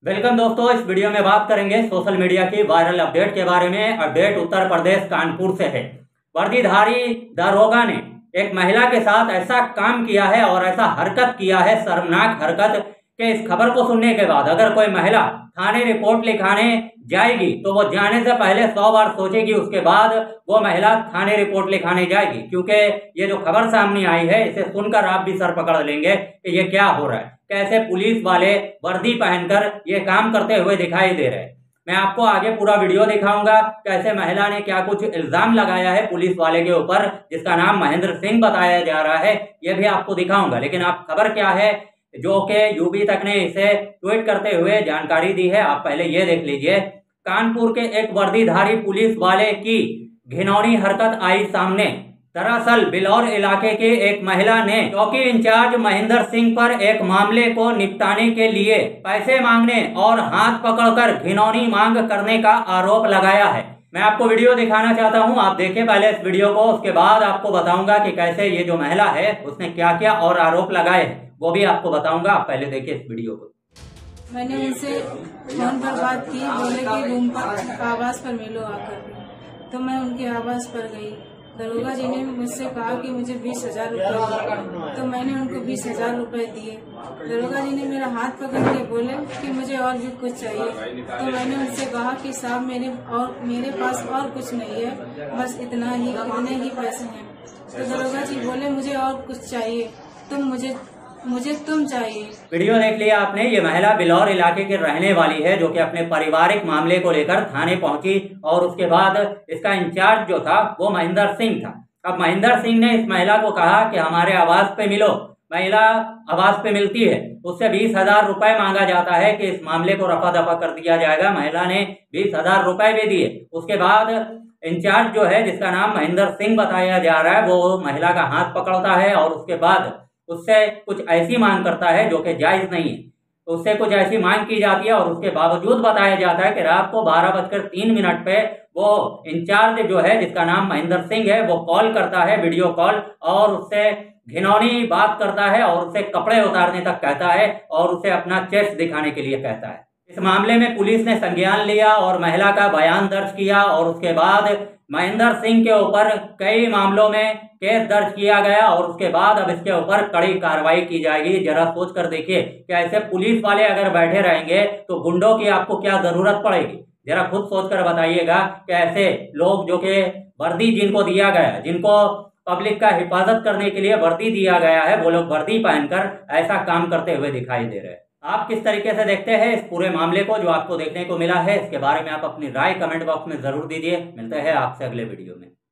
Welcome दोस्तों, इस video में बात करेंगे सोशल मीडिया की वायरल अपडेट के बारे में। अपडेट उत्तर प्रदेश कानपुर से है। वर्दीधारी दारोगा ने एक महिला के साथ ऐसा काम किया है और ऐसा हरकत किया है, शर्मनाक हरकत, कि इस खबर को सुनने के बाद अगर कोई महिला थाने रिपोर्ट लिखाने जाएगी तो वो जाने से पहले 100 बार सोचेगी, उसके बाद वो महिला थाने रिपोर्ट लिखाने जाएगी। क्योंकि ये जो खबर सामने आई है, इसे सुनकर आप भी सर पकड़ लेंगे कि ये क्या हो रहा है, कैसे पुलिस वाले वर्दी पहनकर ये काम करते हुए दिखाई दे रहे हैं। मैं आपको आगे पूरा वीडियो दिखाऊंगा, कैसे महिला ने क्या कुछ इल्जाम लगाया है पुलिस वाले के ऊपर, जिसका नाम महेंद्र सिंह बताया जा रहा है, ये भी आपको दिखाऊंगा। लेकिन आप खबर क्या है जो कि यूबी तक ने इसे ट्वीट करते हुए जानकारी दी है, आप पहले ये देख लीजिए। कानपुर के एक वर्दीधारी पुलिस वाले की घिनौनी हरकत आई सामने। दरअसल बिलौर इलाके की एक महिला ने चौकी इंचार्ज महेंद्र सिंह पर एक मामले को निपटाने के लिए पैसे मांगने और हाथ पकड़कर घिनौनी मांग करने का आरोप लगाया है। मैं आपको वीडियो दिखाना चाहता हूं, आप देखिए पहले इस वीडियो को, उसके बाद आपको बताऊंगा कि कैसे ये जो महिला है उसने क्या क्या और आरोप लगाए हैं, वो भी आपको बताऊंगा। आप पहले देखिए इस वीडियो को। मैंने उनसे फोन पर बात की, बोले कि रूम पर आवास पर मिलो आकर। तो मैं उनके आवास पर गई। दरोगा जी ने मुझसे कहा कि मुझे 20,000 रुपए दो, तो मैंने उनको 20,000 रुपए दिए। दरोगा जी ने मेरा हाथ पकड़ के बोले कि मुझे और भी कुछ चाहिए। तो मैंने उनसे कहा कि साहब मेरे पास और कुछ नहीं है, बस इतने ही पैसे हैं। तो दरोगा जी बोले मुझे और कुछ चाहिए, मुझे तुम चाहिए। वीडियो देख लिया आपने। ये महिला बिलौर इलाके की रहने वाली है, जो कि अपने पारिवारिक मामले को लेकर थाने पहुंची और उसके बाद इसका इंचार्ज जो था वो महेंद्र सिंह था। अब महेंद्र सिंह ने इस महिला को कहा कि हमारे आवास पे मिलो। महिला आवास पे मिलती है, उससे 20,000 रुपए मांगा जाता है कि इस मामले को रफा दफा कर दिया जाएगा। महिला ने 20,000 रुपए भी दिए। उसके बाद इंचार्ज जो है, जिसका नाम महेंद्र सिंह बताया जा रहा है, वो महिला का हाथ पकड़ता है और उसके बाद उससे कुछ ऐसी मांग करता है जो कि जायज नहीं है। तो उससे कुछ ऐसी मांग की जाती है और उसके बावजूद बताया जाता है कि रात को 12:03 पे वो इंचार्ज जो है, जिसका नाम महेंद्र सिंह है, वो कॉल करता है, वीडियो कॉल, और उससे घिनौनी बात करता है और उसे कपड़े उतारने तक कहता है और उसे अपना चेस्ट दिखाने के लिए कहता है। इस मामले में पुलिस ने संज्ञान लिया और महिला का बयान दर्ज किया और उसके बाद महेंद्र सिंह के ऊपर कई मामलों में केस दर्ज किया गया और उसके बाद अब इसके ऊपर कड़ी कार्रवाई की जाएगी। जरा सोच कर देखिए कि ऐसे पुलिस वाले अगर बैठे रहेंगे तो गुंडों की आपको क्या जरूरत पड़ेगी। जरा खुद सोच कर बताइएगा कि ऐसे लोग जो कि वर्दी जिनको दिया गया, जिनको पब्लिक का हिफाजत करने के लिए वर्दी दिया गया है, वो लोग वर्दी पहनकर ऐसा काम करते हुए दिखाई दे रहे हैं। आप किस तरीके से देखते हैं इस पूरे मामले को जो आपको देखने को मिला है? इसके बारे में आप अपनी राय कमेंट बॉक्स में जरूर दीजिए। मिलते हैं आपसे अगले वीडियो में।